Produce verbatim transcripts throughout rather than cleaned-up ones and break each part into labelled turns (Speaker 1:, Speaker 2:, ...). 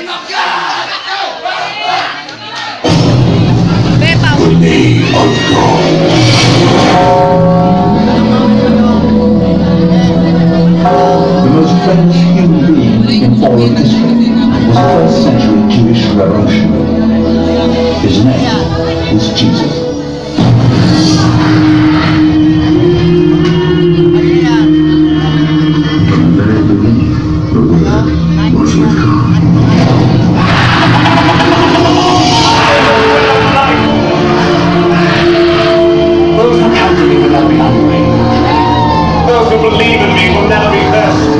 Speaker 1: The name of God. The most famous human being in all of history was a first century Jewish revolution. His name was Jesus. From the very beginning, the Word was with God. Those who come to me will never be hungry. Those who believe in me will never be thirsty.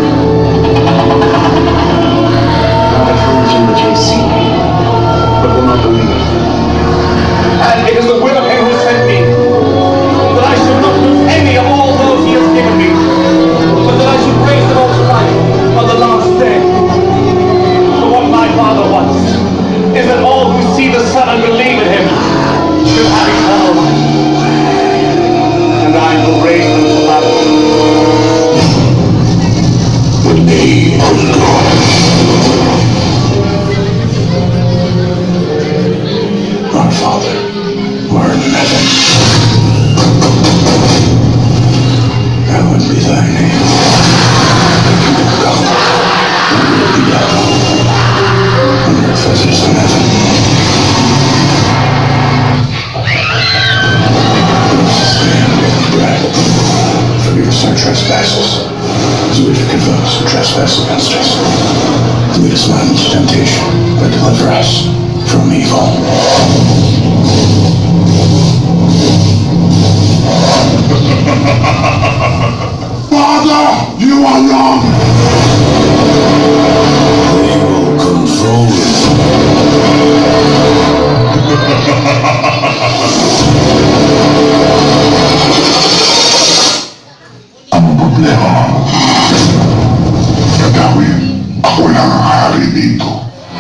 Speaker 1: My friends in the J C, but will not believe. And it is the will of him who sent me, that I should not lose any of all those he has given me, but that I should raise them all to life on the last day. For what my Father wants is that all who see the Son and believe in him should have eternal life. And I will raise them to life. The name of God. Our Father, who art in heaven, hallowed be thy name. Thy kingdom come, thy will be done, on earth as it is in heaven. Give us this day our daily bread. Forgive us our trespasses, as we forgive those who trespass against us. And lead us not into temptation, but deliver us from evil. Father, you are wrong! They will control us. Ang problema, Kagawi, ako lang ang hari dito.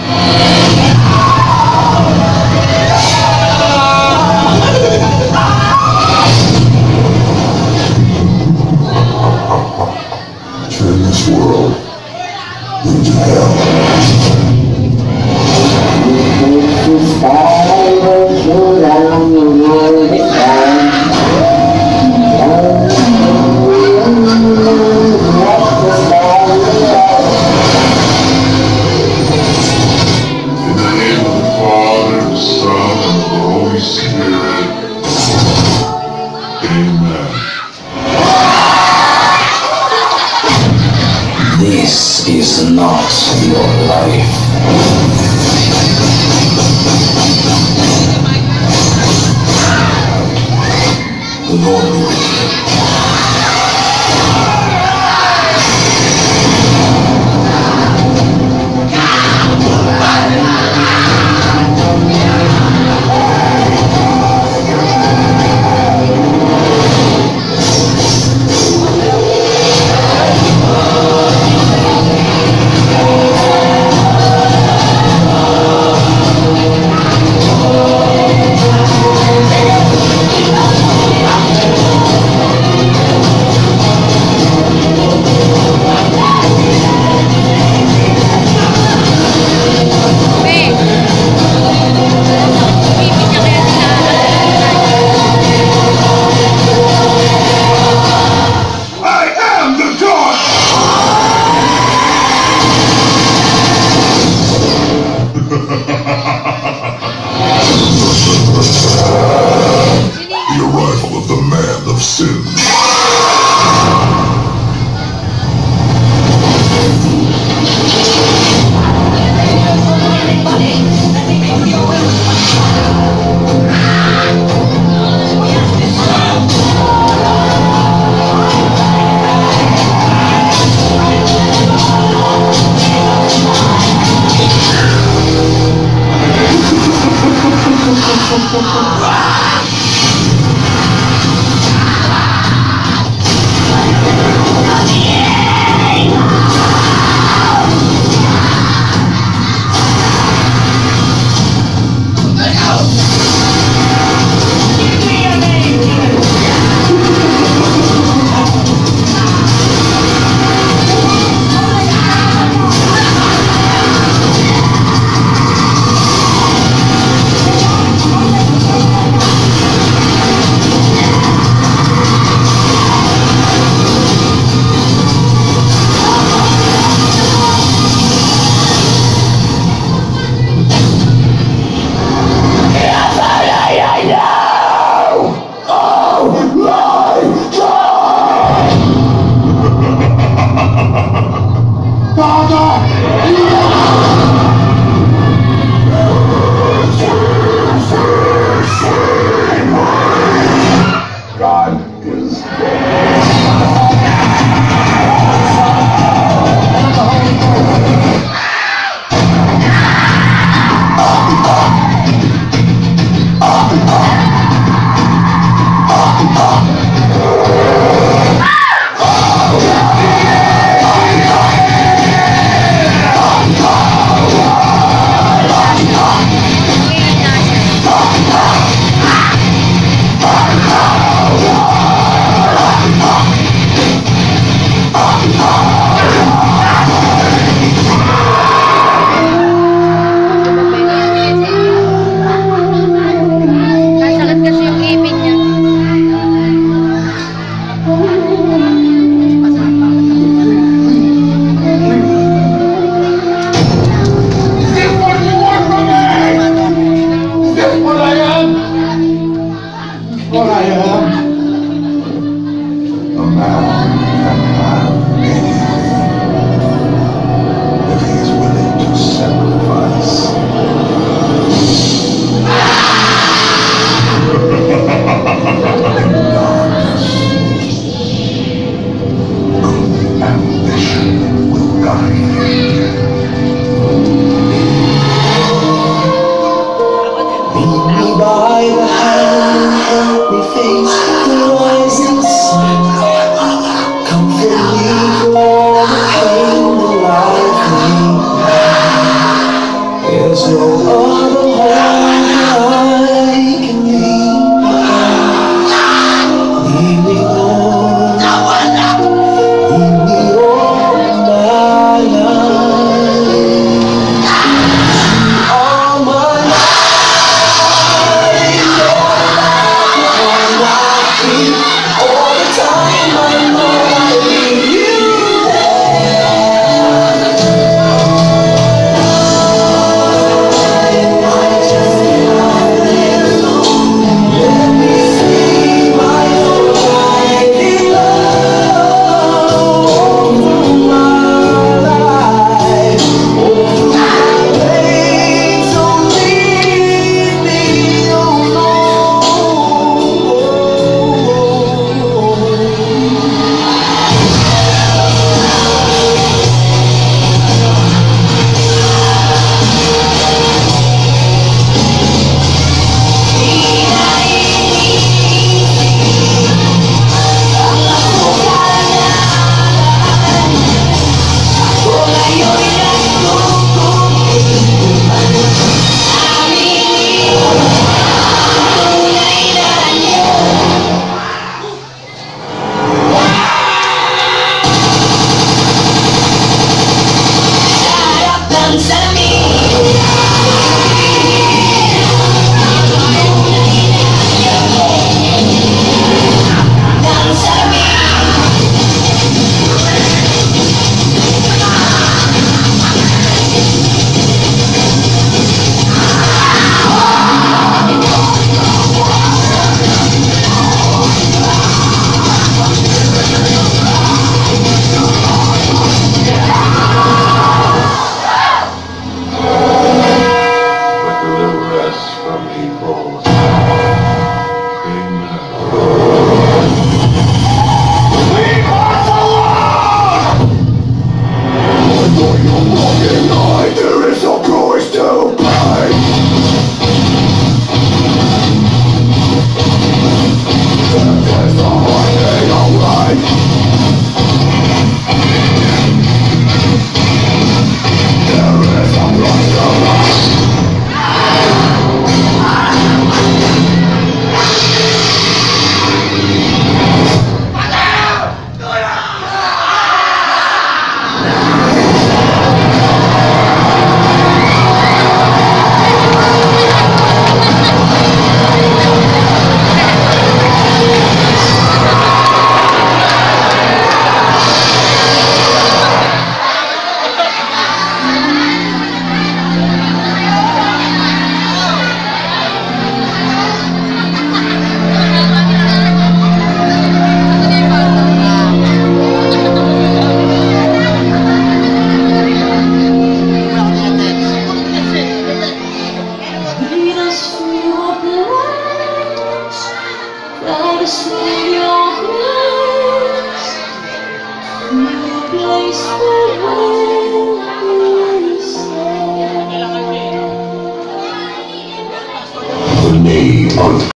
Speaker 1: Turn this world into hell.
Speaker 2: This is not your life. The Lord be with you.
Speaker 1: God is
Speaker 3: Nasakit kasi yung ipin niya.
Speaker 1: Is this what you want from me? Is this what I am? What I am?
Speaker 2: A man can have anything if he is willing to sacrifice. Ambition will guide him.
Speaker 4: Lead me by the hand and help me face the rising sun. Comfort me for all the pain that life may. There's no other home that I can leave behind. Leave me, Lord. Leave me all my life. All my life. All the time I know I need you there. I just can't live alone. Let me see my own life in love. All through my life, all through my days, don't leave me alone. your grace, the place where we say.
Speaker 2: The name of